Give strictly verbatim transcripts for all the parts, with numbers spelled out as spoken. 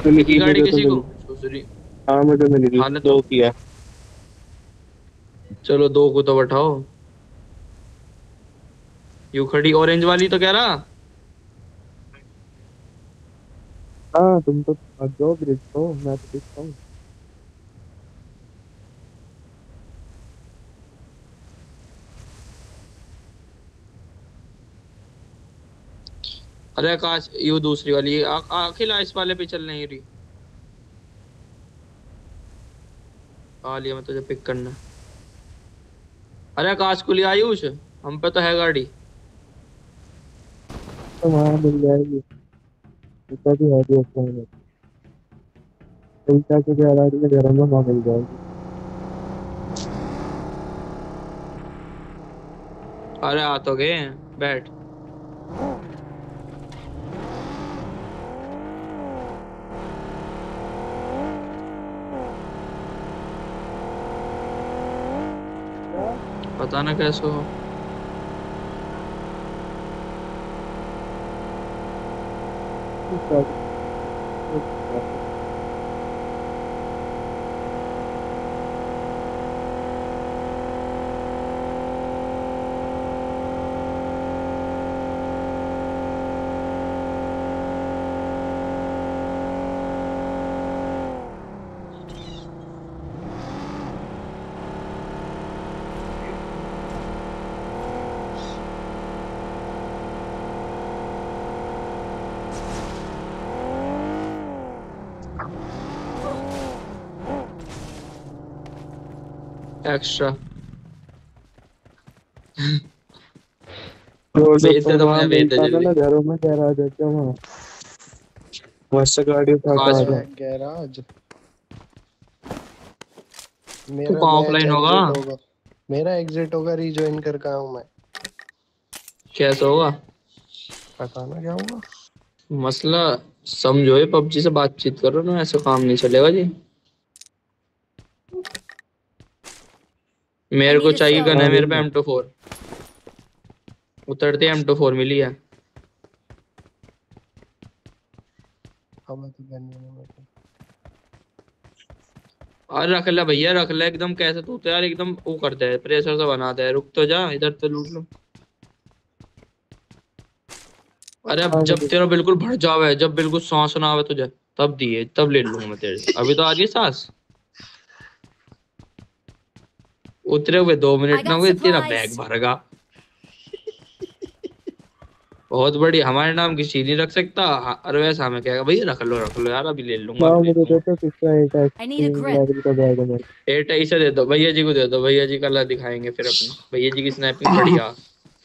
मिली की थी गाड़ी मुझे तो किसी को मिली। दूसरी। हाँ मुझे मिली थी, हालत दो तो की है। चलो दो को तो बैठाओ। यू खड़ी ऑरेंज वाली तो कह रहा। हाँ तुम तो भाग जाओ ब्रिज को, मैं तो देखता हूँ। अरे आकाश यू दूसरी वाली आ, आ, अखिल इस वाले पे चल नहीं रही। आ लिया मैं तुझे पिक करना। अरे आकाश को लिया आयुष। हम पे तो है गाड़ी। तो वहाँ मिल जाएगी, ऊपर भी है भी उसमें में। उल्टा के जो गाड़ी के घर में वहाँ मिल जाएगी। अरे आ तो गए। बैठ। पता ना कैसे हो। एक्स्ट्रा। वो जब भेज दे तुम तो वहाँ मुझे भेज दे मिलता था जल्दी। ना घरों में, गैराज है क्या वहाँ? वहाँ से गाड़ी उठा के आकाश आ अच्छा जाओ। है गैराज। तू मेरा कहाँ मैच ऑफलाइन होगा। एग्जिट होगा। मेरा एग्जिट होगा, रिज्वाइन कर कहा हूँ मैं। कैसे होगा। पता ना क्या हुआ। मसला समझो, ये पबजी से बातचीत करो ना, ऐसे काम नहीं चलेगा जी। I मेरे को need a चाहिए sell गन है, हाँ मेरे मिल पे गया। M two four. उतरते एम टू फोर मिली है। हमें तो करनी है मेरे को। और रख ले भैया रख ले एकदम, कैसे तू तो यार एकदम वो करता है, प्रेशर से बना दे, रुक तो जा, इधर तो लूट लो। अरे अब हाँ जब मुझे। तेरा बिल्कुल भर जावे, जब बिल्कुल सांस ना आवे तुझे, तब दिए तब ले लूंगा मैं तेरे से। अभी तो आ रही है सांस। उतरे हुए दो I मिनट ना got हुए तेरा बैग supplies. भरगा। बहुत बड़ी, हमारे नाम की चीज नहीं रख सकता। हाँ, और वैसा हमें कहेगा भैया रख लो रख लो यार, अभी ले लूंगा हाँ अभी ले मुझे लूंगा। देते कितना एक I need a extreme grip. Level का बैग है मेरे एट ऐसे दे दो भैया जी को, दे दो भैया जी कलर दिखाएंगे फिर अपनी, भैया जी की स्नैपिंग बढ़िया।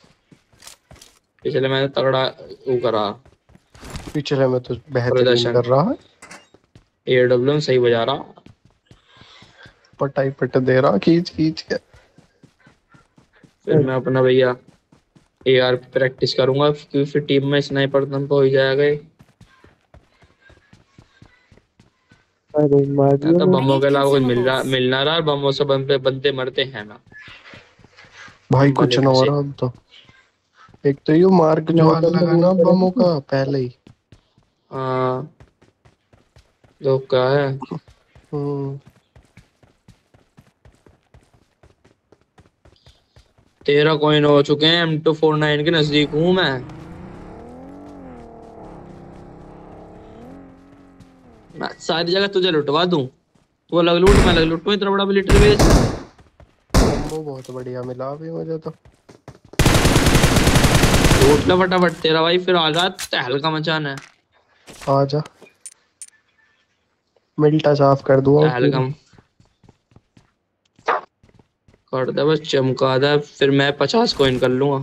पिछले मैंने तगड़ा वो करा पिछले में तो बेहतरीन प्रदर्शन। कर रहा है। ए डब्ल्यू सही बजा रहा। पटाई पट दे रहा खींच खींच के। फिर को। मैं अपना भैया ए आर प्रैक्टिस करूंगा, क्योंकि फिर टीम में स्नाइपर दम पे हो जाएगा ये। अरे मार या दिया तो I मैंने। बमों need के अलावा कुछ मिल रहा consumables. मिल ना रहा, बमों से बंदे बनते मरते हैं ना। भाई हम कुछ भले ना हो फंसे। रहा अब तो। एक तो यू मार्क जो स्नाइपर में लगा लूट ना करेंगे बमों क्या? का पहले ही। हाँ तो क्या है। हम्म। तेरह कॉइन हो चुके हैं, एम टू फोर नाइन के नजदीक हूँ मैं। मैं सारी जगह तुझे लुटवा दूं, तू अलग लूट मैं अलग लूटूं, इतना बड़ा मिलिट्री बेस। बम्बो बहुत बढ़िया मिला अभी मुझे तो। लूट ले फटाफट, तेरा भाई फिर आ रहा तहलका मचाना है। आजा। मिल्टा साफ कर दूंगा तहलका पूरी। कर दे बस, चमका दे, फिर मैं पचास कॉइन कर लूंगा।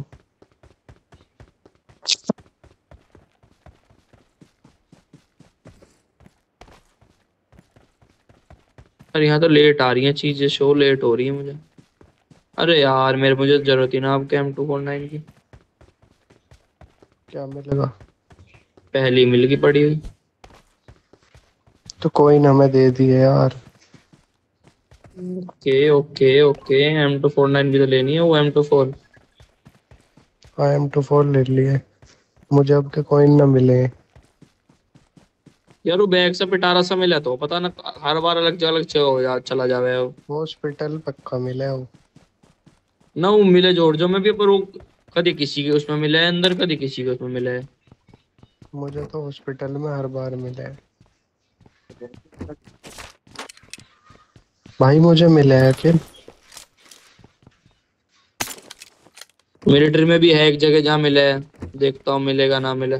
पर यहाँ तो लेट आ रही है चीजें, शो लेट हो रही है मुझे। अरे यार मेरे, मुझे जरूरत ही ना आपके एम टू फोर नाइन की। क्या मिलेगा? पहली मिल गई पड़ी हुई। तो कोई ना, हमें दे दिए यार। Okay okay okay, M two four nine भी तो लेनी है, वो M two four. I M two four ले लिए। मुझे अब के कॉइन ना मिले। यार वो बैग से पिटारा सा मिला तो पता ना, हर बार अलग अलग जगह हो जा, चला जावे वो। हॉस्पिटल पक्का मिला है वो। ना वो मिले जॉर्जो में भी, पर वो कभी किसी के उसमें मिला है अंदर, कभी किसी के उसमें मिला है। मुझे तो हॉस्पिटल में हर बार मिला है। भाई मुझे मिला है फिर। मिलिट्री में भी है एक जगह जहाँ मिला है, देखता हूँ मिलेगा ना मिले।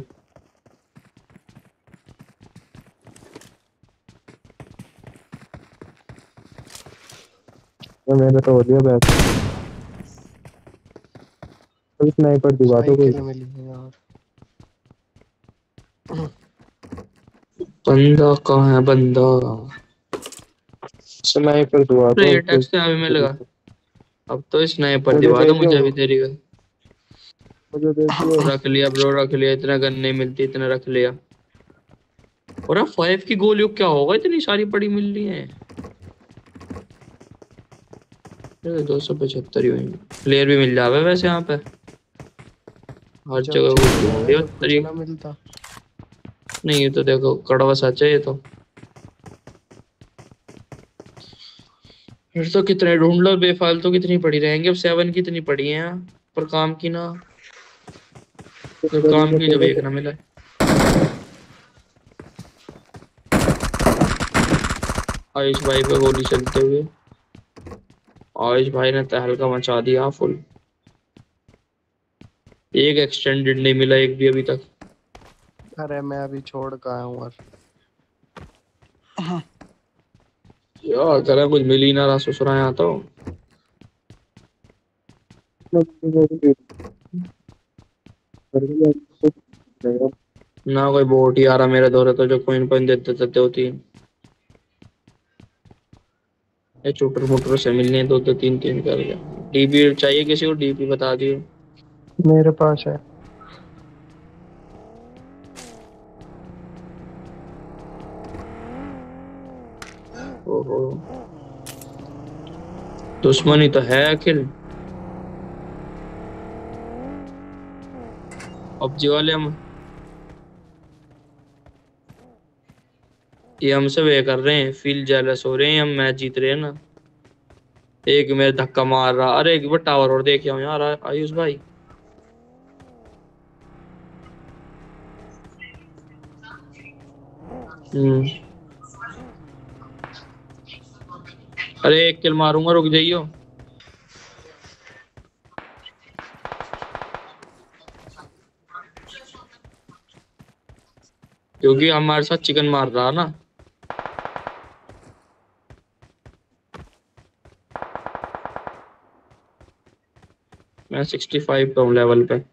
तो मैंने तो हो दिया बैग। कोई स्नाइपर दिखा दो कोई। साइकिल मिली है यार। बंदा कहाँ है बंदा? स्नाइपर दिखा अरे दो ये कोई। टैक्स से अभी मिलेगा। अब तो स्नाइपर मुझे दिवा दे दो दियो, मुझे अभी तेरी का। मुझे दे दियो। रख लिया ब्रो, रख लिया, इतना गन नहीं मिलती, इतना रख लिया। और अब फाइव की गोलियों क्या होगा, इतनी सारी पड़ी मिल रही है। दो सौ पचहत्तर ही हुई। प्लेयर भी मिल जावे वैसे यहाँ पे, हर जब जगह कुछ चाहिए ढूंढ हमें लिया तब कुछ ना तरीका। मिलता। नहीं ये तो देखो कड़वा सच है ये तो। फिर तो कितने ढूंढ लो बेफालतू, कितनी पड़ी रहेंगी, अब सेवन कितनी पड़ी है यहाँ पर काम की ना। जब गली काम में की जब तेरे एक को ना मिला। आयुष भाई पे गोली चलते हुए, आयुष भाई ने तहलका मचा दिया फुल। एक एक्सटेंडेड नहीं मिला एक भी अभी तक। अरे मैं अभी छोड़ कर आया हूँ और यार करा कुछ मिल ही ना रहा ससुरा यहाँ तो। ना कोई बोट ही आ रहा मेरे दौरे तो, जो कोइन कोइन देते देते होती। ये चुटर मुटर से मिलने दो दो तीन तीन कर गया। डीपी चाहिए किसी को, डीपी बता दियो। मेरे पास है। ओहो, दुश्मनी तो है अखिल। पबजी वाले हम, ये हमसे वे कर रहे हैं, फील जेलस हो रहे हैं, हम मैच जीत रहे हैं ना। एक मेरे धक्का मार रहा, अरे एक बार टावर और देख आओ यार आ- आयुष भाई। हम्म। अरे एक किल मारूंगा, रुक जाइयो। क्योंकि हमारे साथ चिकन मार रहा ना। मैं सिक्सटी फाइव पे हूँ लेवल पे।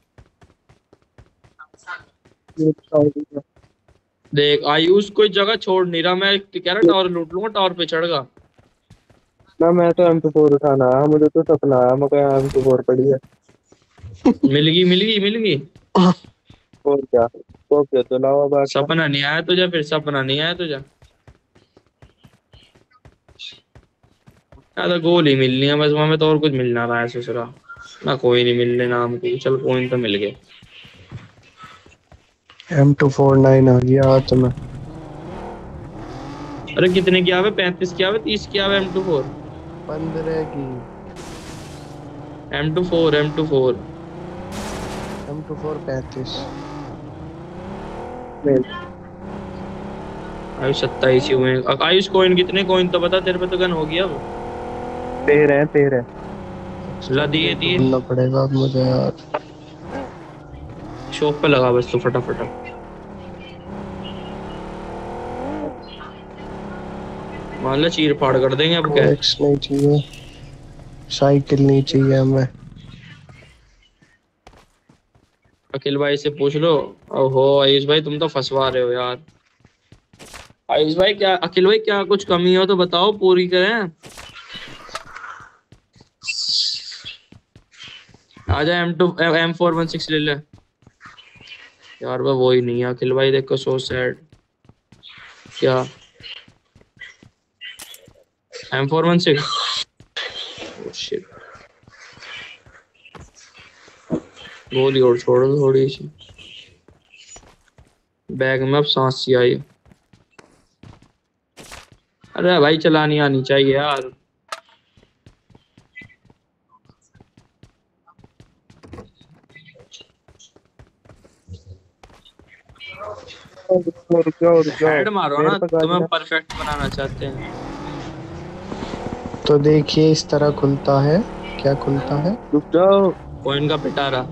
देख आयुष कोई जगह छोड़ नहीं रहा, मैं कह रहा टावर लूट लूंगा, टावर पे चढ़। ना मैं तो एम टू फोर उठाना है, मुझे तो सपना है मैं एम टू फोर पड़ी है। मिल गई मिल गई मिल गई। और क्या, तो क्या तो लावा बात था। सपना नहीं आया तुझे, फिर सपना नहीं आया तुझे। यार तो गोल ही मिलनी है बस, हमें तो और कुछ मिल ना रहा है ससुरा। ना कोई नहीं मिलने नाम को, चल कोई तो मिल गए। एम टू फोर नाइन आ गया हाथ में। अरे कितने की आवे, पैंतीस की आवे, तीस की आवे, एम टू फोर। पंद्रह की। M two four, M two four. M two four पैंतीस। आयुष सत्ताईस ही हुए हैं। आयुष कोइन कितने, कोइन तो बता, तेरे पे तो गन होगी अब। तेरह है तेरह। ला दिए एक्सटेंडेड दिए। ढूंढना पड़ेगा अब मुझे यार। शॉप पे लगा बस तो फटाफट। मान लो चीर फाड़ कर देंगे अब क्या है। कोएक्स नहीं चाहिए। साइकिल नहीं चाहिए हमें। अखिल भाई से पूछ लो। ओहो आयुष भाई तुम तो फंसवा रहे हो यार। आयुष भाई क्या, अखिल भाई क्या कुछ कमी हो तो बताओ, पूरी करें। आजा M two M four one six ले ले। यार वह वो ही नहीं है अखिल भाई, देखो सो सैड। क्या M four one six? Shit, गोली और छोड़ दो थोड़ी सी। बैग में अब सांस सी आई। अरे भाई चलानी आनी चाहिए यार। रुक जाओ रुक जाओ, हेड मारो मेरे ना, पे गाड़ी तुम्हें ना। परफेक्ट बनाना चाहते हैं। तो देखिए इस तरह खुलता है। क्या खुलता है? रुक जाओ। कॉइन का पिटारा।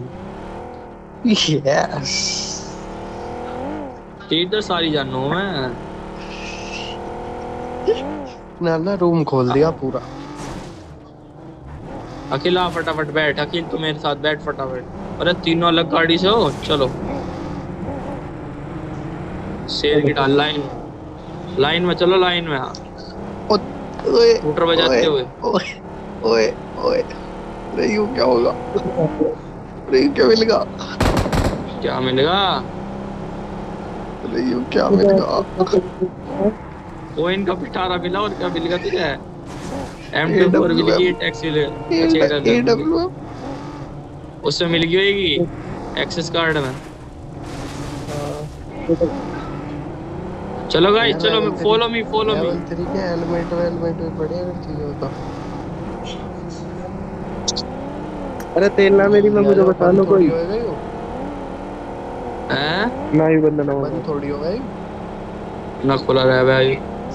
यस। चीज तो सारी जानू हूं मैं। नाना रूम खोल दिया पूरा। अखिल आ फटाफट बैठ, अखिल तू मेरे साथ बैठ फटाफट। अरे तीनों अलग गाड़ी से हो, चलो। शेर की ढाल, लाइन लाइन में चलो, लाइन में। हाँ, ओ- ओए स्कूटर ओए बजाते हुए। ओए ओए ओए। अरे यूं क्या होगा? अरे यूं क्या मिलेगा? क्या मिलेगा? अरे यूं क्या मिलेगा? कोइन का पिटारा मिला, और क्या मिलेगा तुझे? एम ए टू फोर मिल डब्ल्यू गई, एम। टैक्सी ले। ए अच्छा, ए डब्ल्यू मिल। W M. उससे मिल गई होगी एक्सेस कार्ड में। चलो गाइस, यार चलो, level three. Follow me, follow me. Level three के हेलमेट वेलमेट भी पड़े अगर चाहिए हो तो। अरे तेल ना मेरी में, जल्दी आ मुझे जाओ, बचा बंद लो थोड़ी कोई। होएगा यू। हैं? ना ही बंद ना होगा। बंद थोड़ी होगा यू। ना खुला रहा है भाई।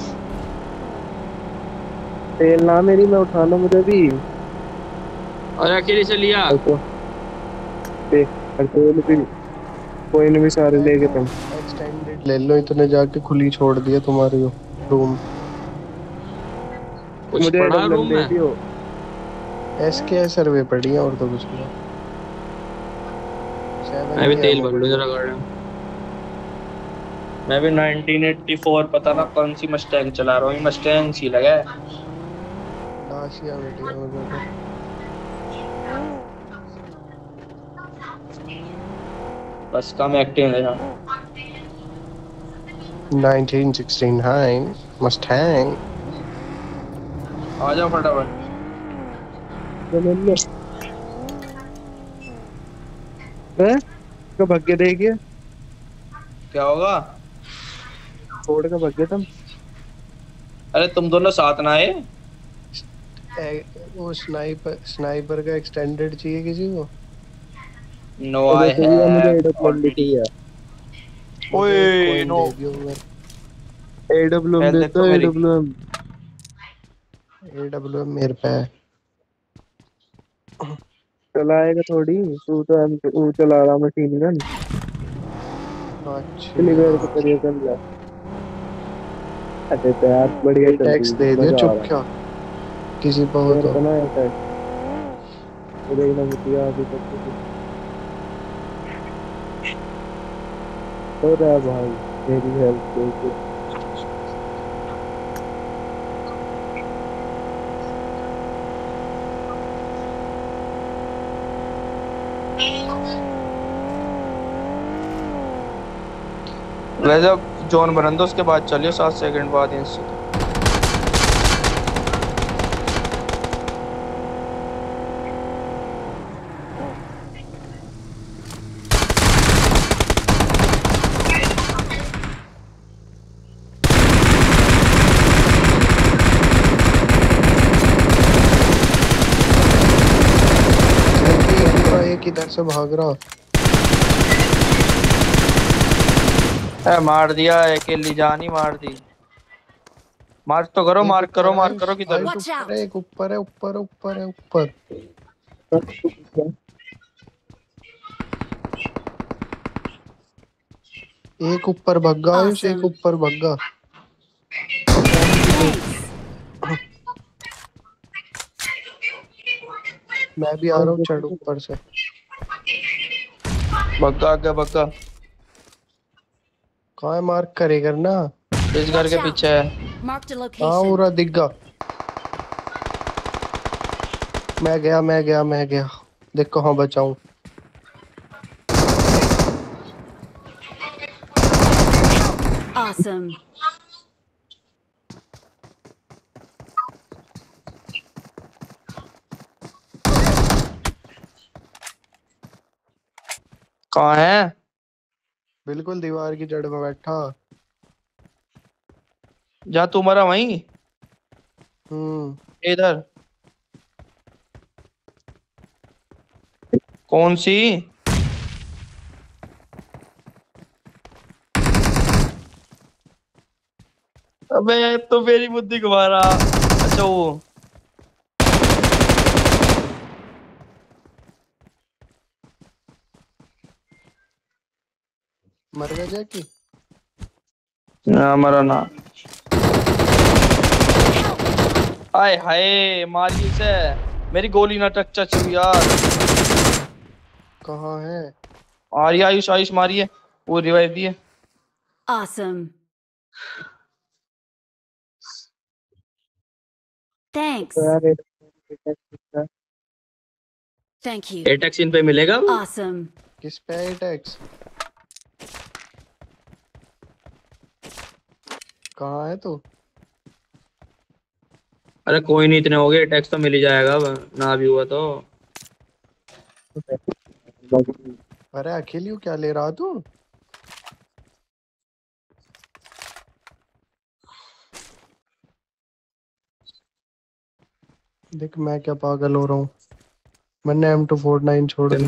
तेल ना मेरी में, उठा लो मुझे भी। और अकेले से लिया। देखो, ते, और तेल भी, कोई नहीं भी सारे मैं लेके क्या तुम। एक्सटेंडेड ले लो, इतने जाके खुली छोड़ दिया तुम्हारी रूम। कुछ मुझे पड़ा डब्ल्यू रूम दे में? दियो। एस के सर्वे पड़ी है और तो कुछ नहीं। मैं सेवन भी की तेल एमओ भर लूं पड़ी है। जरा गाड़ी में। मैं भी नाइनटीन एटी फोर, पता ना कौन सी मस्टैंग चला रहा हूँ, मस्टैंग सी लगा है। डासिया बेटी है मुझे तो। बस कम एक्टिंग है यहाँ। Nineteen sixty nine Mustang. आ जाओ फटाफट। हैं? तो भाग्य देखिए, क्या होगा? छोड़ के भाग्य तुम। अरे तुम दोनों साथ ना आए। ए, वो स्नाइपर स्नाइपर का एक्सटेंडेड चाहिए किसी को? नो, मुझे आई चाहिए, मुझे हैव एडब्ल्यूएम भी ऑलरेडी। चाहिए। मुझे एक ओए कॉइन नो। दे दियो मेरे। एडब्ल्यूएम हेल्थ दे देखो दो, मेरी। एडब्ल्यूएम। ए डब्ल्यू एम मेरे पे है। चलाएगा थोड़ी, तू तो एम तू चला रहा मशीन गन। अच्छा क्लीवेर के यार। जरिए कर ले। अरे तो यार बढ़िया ए चल रही टैक्स है, दे दियो मजा आ चुप रहा है। क्या। किसी पर हो मेरे तो। को ना ऐसा है, मुझे ही ना मुझे अभी तक कुछ हो रहा है भाई। मेरी हेल्थ देख। वैसे जॉन बरंदो उसके बाद चलियो, सात सेकंड बाद इनसे। जल्दी पूरा एक इधर से भाग रहा। ए, मार दिया, अकेली जान ही मार दी। मार्क तो करो, एक मार्क करो, ऊपर है मार्क आयुष। करो किधर। आयुष Watch ऊपर है, out! एक ऊपर है, ऊपर ऊपर है ऊपर। एक ऊपर भग्गा आयुष, एक Awesome. ऊपर भग्गा। Thanks. मैं भी आ रहा हूँ, चढ़ ऊपर से। बग्गा आगे, बग्गा कहाँ है? मार्क करे करना। इस घर Watch के out! पीछे है। Marked a हाँ location. पूरा दिग्गा। मैं गया मैं गया मैं गया। देखो हाँ बचाऊं। Awesome. कहाँ है? बिल्कुल दीवार की जड़ में बैठा। जहाँ तू मरा वहीं? हम्म। इधर? कौन सी? अबे तो मेरी बुद्धि घुमा रहा। अच्छा वो। मर गया जैकी। ना मरा ना। आय हाय मारिए से। मेरी गोली ना टच टच हुई यार। कहाँ है? आ रही आयुष आयुष मारिए। वो रिवाइव दिए। Awesome. Thanks. तो यार एक Thank you. एटेक्स इन पे मिलेगा अब? Awesome. किस पे है टैक्स? कहाँ है तू? अरे कोई नहीं, इतने हो गए, टैक्स तो मिल ही जाएगा अब ना भी हुआ तो। अरे अकेली हूँ, क्या ले रहा तू? देख मैं क्या पागल हो रहा हूँ। मैंने एम टू फोर नाइन छोड़ दी।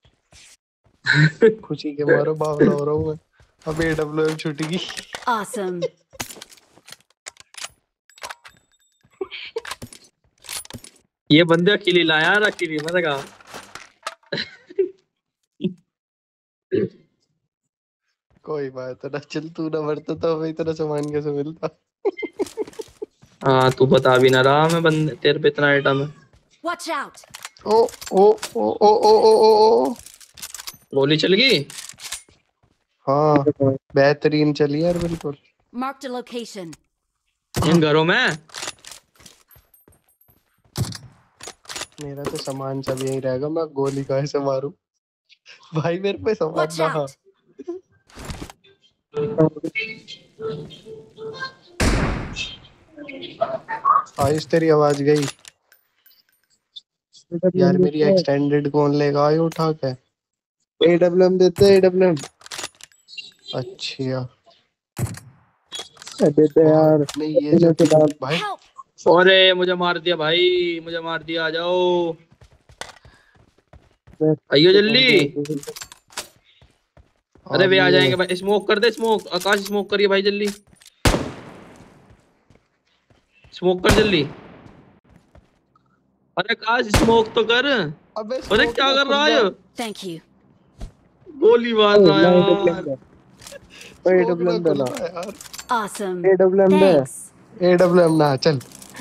खुशी के मारो बावला हो रहा हूँ मैं। अब ए डब्ल्यू एम छूट गई। Awesome. ये बंदे अकेली लाया यार, अकेली मैंने कहा। कोई बात ना, चल तू ना मरता तो हमें इतना सामान कैसे मिलता। हाँ तू बता भी ना रहा, मैं बंदे तेरे पे इतना आइटम है। Watch out. ओ ओ ओ ओ ओ ओ ओ ओ। गोली चल गई। हाँ बेहतरीन चली यार बिल्कुल। Marked a location. इन घरों में। मेरा तो सामान सब यही रहेगा, मैं गोली काहे से मारूं? भाई मेरे पे सामान Watch ना। out. आयुष तेरी आवाज गई यार। मेरी एक्सटेंडेड कौन लेगा? आयु उठा के। एडब्ल्यूएम देते एडब्ल्यूएम अच्छा देते और यार। नहीं ये इन्हें जो तो डाल भाई। Help. अरे मुझे मार दिया भाई, मुझे मार दिया, आ जाओ। आइयो जल्दी। अरे आ वे आ लिए। जाएंगे भाई, स्मोक कर दे, स्मोक आकाश स्मोक करिए भाई जल्दी। स्मोक कर जल्दी। अरे आकाश स्मोक तो कर। अबे अरे स्मोक क्या ना कर खुल रहा जा। है? Thank you. गोली मार रहा है ना यार। एडब्ल्यूएम दे स्मोक ना एडब्ल्यूएम खुल देना रहा है यार। Awesome. एडब्ल्यूएम दे Thanks. ए डब्ल्यू एम ना चल।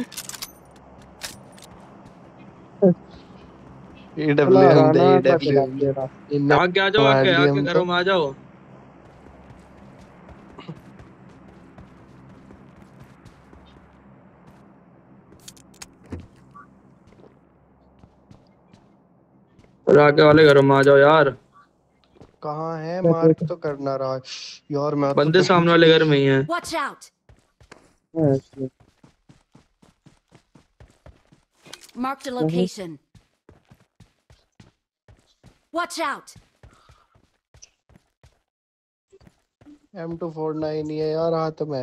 ए चला डब्ल्यू एम रहा दे ना ए का डब्ल्यू चला एम दे। तेरा इन्हें आगे आ जाओ, मार आगे लिए आगे हम तो। घरों में आ जाओ। और आगे वाले घरों में आ जाओ यार। कहाँ है? मैं मार्क देख तो करना रहा है। यार मैं तो बंदे डर सामने वाले घर में ही हैं। Watch out. Marked a location. Watch out. M two four nine ही है यार हाथ में।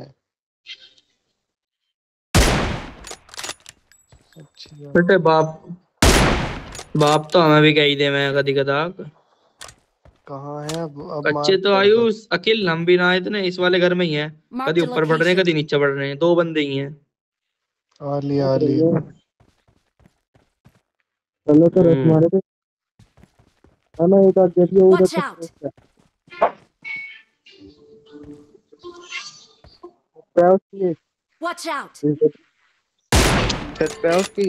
अच्छा बेटे बाप, बाप तो हमें भी कही दे मैं कदी कदा। कहाँ है? अब अब कच्चे मार्क तो कर दो। आयुष अकेले हम भी ना आए इतने, इस वाले घर में ही है। कदी Marked a ऊपर बढ़ रहे हैं, location. कदी नीचे बढ़ रहे हैं, दो बंदे ही हैं। आ लिया आ लिया। चलो तो रस हम्म। मारे थे है ना एक आध देखिए उधर Watch तक out. पे उसकी Watch out. छत पे उसकी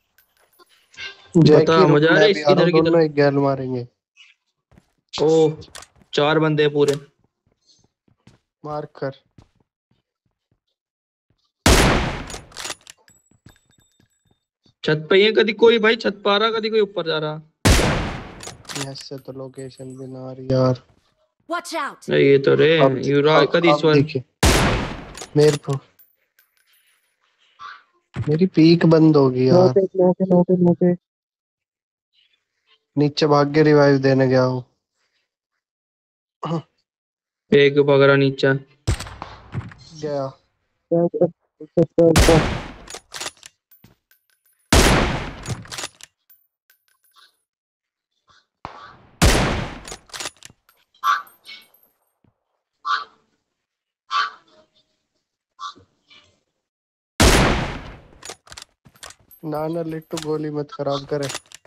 जैकी बता रुक, मुझे, मैं अरे भी इस आ रहा इधर हूँ, किधर। दोनों एक गैल मारेंगे। ओह, चार बंदे हैं पूरे। मार्क कर। छत पे ही है, कदी कोई भाई छत पा रहा, कदी कोई ऊपर जा रहा। यस से तो लोकेशन भी ना आ रही यार। Watch out. अरे ये तो रे। अब दि- यूरा अब कदी इस अब वाले। देखिए मेरे को। मेरी पीक बंद होगी यार। नोटे नोटे नोटे नोटे नीचे भाग के रिवाइव देने गया हूँ। एक पकड़ा नीचा। गया। क्या कर सकता है इसका? ना ना लिट्टू गोली मत खराब करे।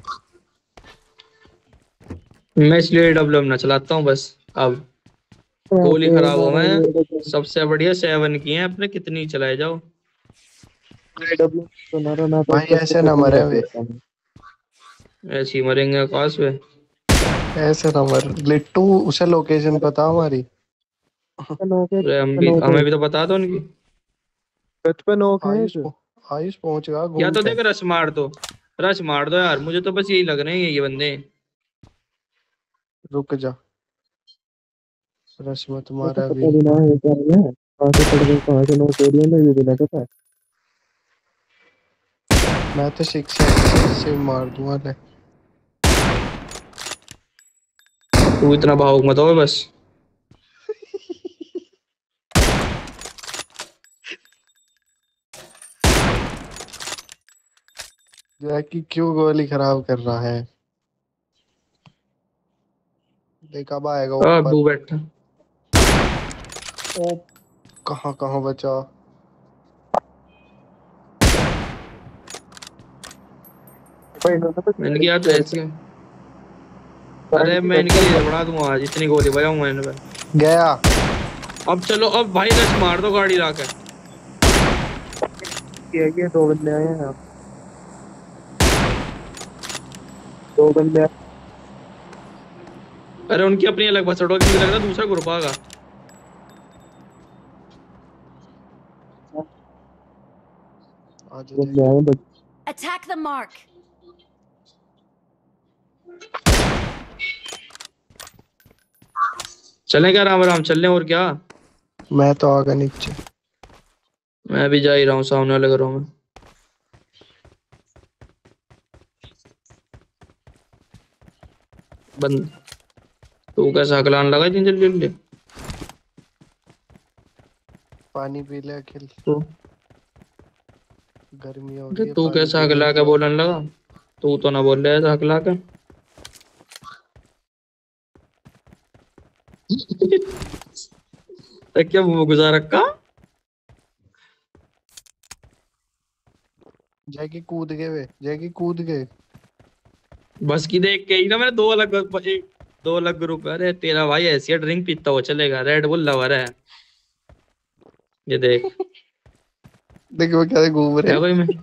मैं इसलिए डब्ल्यू एम ना चलाता हूँ बस। अब गोली ऐसे खराब हो मारा मैं, ये तो सबसे बढ़िया सेवन की है अपने, कितनी चलाए जाओ। डब्ल्यू तो ना ना तो भाई उसका ऐसे ना सपोर्ट नहीं मरे कर वे, सकता मैं। ऐसे ही मरेंगे आकाश में। ऐसे ना मर लिट्टू। उसे लोकेशन पता हमारी। बचपन हो गए अरे हम बचपन भी, हो गए हमें भी तो बता दो उनकी। बचपन हो गए आयुष पो- आयुष पहुंच गया या घूम तो के। देख रश मार दो, रश मार दो यार, मुझे तो बस यही लग रहे हैं ये बंदे। रुक जा, रश मत वो तो मारा पता अभी। भी ना है क्या है कहाँ से पड़ गए कहाँ से नोक हो रही है ना ये भी ना पता। मैं तो सिक्स एक्स से मार दूंगा ले। तू इतना भावुक मत हो बस। जैकी क्यों गोली खराब कर रहा है? देख अब आएगा आ, ऊपर। अब्बू बैठा। ओ, कहाँ कहाँ बचा? भाई इन्होंने तो मैंने किया तो ऐसी। करंट अरे की मैं इनके गड्ढा लिए बना दूंगा आज, इतनी गोली बजाऊंगा इन पे। गया। अब चलो, अब भाई रश मार दो गाड़ी लाकर। किया ये दो बंदे आए हैं यहाँ। दो बंदे आए। अरे उनकी अपनी अलग बस उड़ो, मुझे लग रहा है दूसरा ग्रुप आएगा। आज बंदे जैकी। आए बच Attack the mark. चलें क्या राम राम, चल लें और क्या। मैं तो आगा नीचे। मैं भी जा ही रहा हूँ सामने वाले घरों में। बंद। तू कैसा हकलान लगा इतनी जल्दी जल्दी। पानी पी ले अखिल, तो गर्मी हो अरे रही है, तू पानी कैसा पी ले हकला एक के बार। बोलने लगा। तू तो ना बोल रहा है हकला के। तो क्या मुंह गुजार रखा। जैकी कूद गए वे, जैकी कूद गए। बस की देख के ही ना, मैंने दो अलग एक, दो अलग ग्रुप है। अरे तेरा भाई ऐसी ड्रिंक पीता हुआ चलेगा, रेड बुल लवर है। ये देख। देखो वो क्या घूम रहे है हैं। कोई में।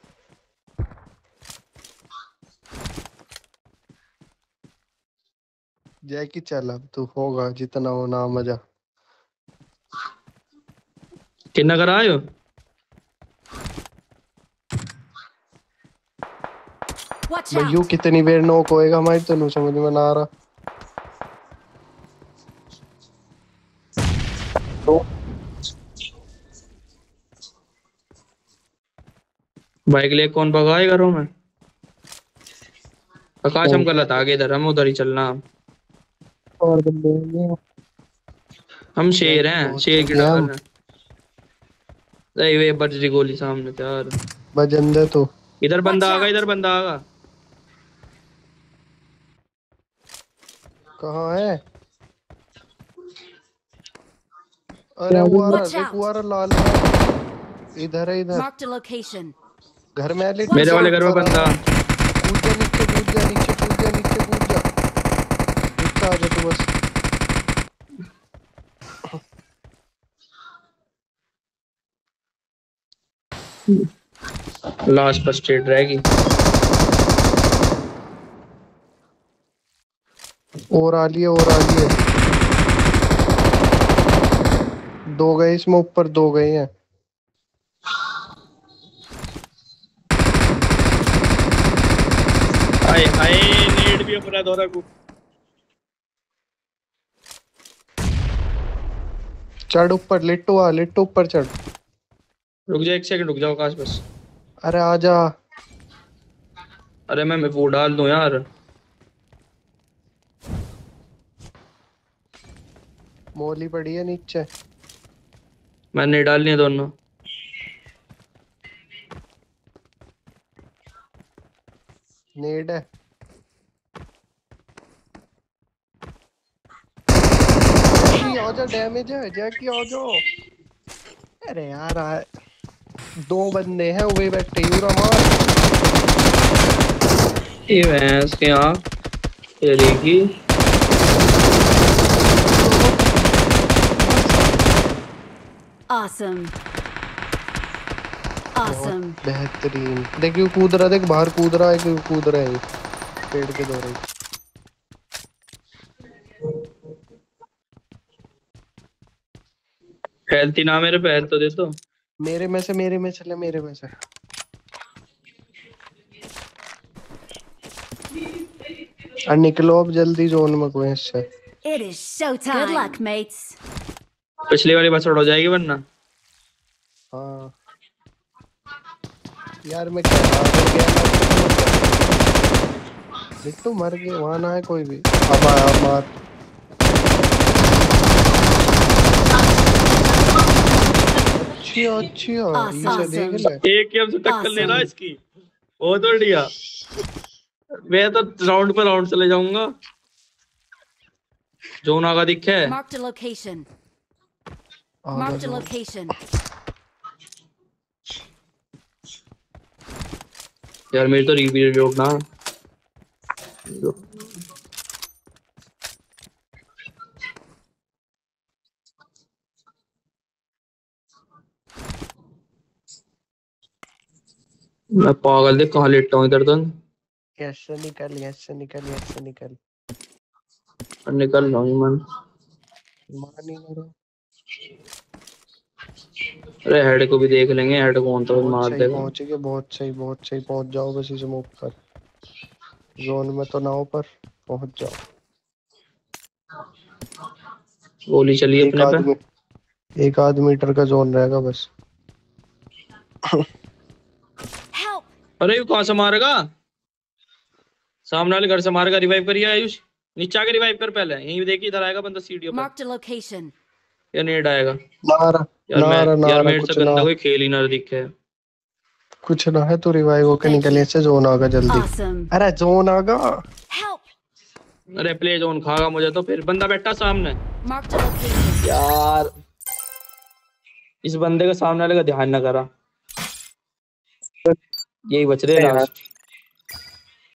जैकी चल अब तू, होगा जितना होना मजा। किन्ना करा आयो। Watch भाई यू out. कितनी देर नोक होएगा हमारी, तो नहीं समझ में ना आ रहा। तो बाइक ले कौन भगाए घरों में। आकाश हम कौन गलत आगे, इधर हम उधर ही चलना। और बंदे हैं हम शेर जैकी हैं, बहुत शेर की थके हम। टांग है। अरे वे बज रही गोली सामने से यार। बजंदे तो। इधर Watch बंदा आगा, इधर out. बंदा आगा। कहाँ है? अरे क्या वो आ बंदे रहा, Watch देख वो आ out. रहा लाल में। इधर है इधर। Marked a location. घर में है लिट्टू, Watch मेरे जो वाले घर में out. ऊपर आ बंदा। रहा। कूद जा नीचे, कूद जा नीचे, कूद जा नीचे, कूद जा। नीचे आ जा तू बस। लास्ट पर स्ट्रेट रहेगी। और आ लिए, और आ लिए। दो गए इसमें, ऊपर दो गए हैं। हाय हाय, नेट भी अपना दौरा को। चढ़ ऊपर, लिट्टू आ, लिट्टू ऊपर चढ़। रुक जा एक सेकंड, रुक जाओ आकाश बस। अरे आ जा। अरे मैं मैं वो डाल दूं यार। मोली पड़ी है नीचे। मैंने डालनी है दोनों। नेड है। आ जा, डैमेज है जैकी, आ जाओ। अरे यार आ... दो बंदे हैं वही बैठे, यूरा मार। ये भैंस के आँख तेरी की। Awesome. Awesome. बेहतरीन। देखियो कूद रहा, देख बाहर कूद रहा है, कि कूद रहा है पेड़ के दौरे। हेल्थी ना मेरे पे, हेल्थ तो दे दो। मेरे में से मेरे में चले, मेरे में से। और निकलो अब जल्दी जोन में कोई इससे। It is showtime. Good luck, mates. पिछली वाली बस हो जाएगी वरना। हाँ यार मैं क्या हार गया। बिट्टू मर गए, वहां ना है कोई भी। अब आया मार। अच्छी अच्छी इसे देख ले। एक ही हमसे टक्कर ले रहा है इसकी, बहुत बढ़िया। मैं तो राउंड पर राउंड चले जाऊंगा। जोन आगा दिखे। Marked a location. Marked a location. यार मेरी तो रिवील जोक ना। मैं पागल दे कहाँ लेटता हूँ इधर तो। ऐसे निकल, ऐसे निकल, ऐसे निकल। निकल रहा हूँ मन। मान ही ना रहा। अरे हेड को भी देख लेंगे, हेड कौन तो मार देगा। पहुंच गए, बहुत सही बहुत सही। पहुंच जाओ बस इसे मूव कर। जोन में तो ना हो पर पहुंच जाओ। गोली चली अपने पे। एक आध मीटर का जोन रहेगा बस। Help. अरे ये कहाँ से मारेगा? सामने वाले घर से मारेगा। रिवाइव करिए आयुष, नीचे आके रिवाइव कर पहले। यहीं देखिए, इधर आएगा बंदा सीढ़ियों पर। Marked a location. या नेड आएगा। नारा यार मैं नारा यार नारा मेरे कुछ से गंदा ना कोई खेल ही ना दिखे। कुछ ना है तो रिवाइव होके निकले से। जोन आगा जल्दी। Awesome. अरे जोन आगा। Help. अरे प्ले जोन खागा मुझे तो। फिर बंदा बैठा सामने। Marked a location. यार इस बंदे का सामने वाले का ध्यान ना करा। यही बच रहे लास्ट।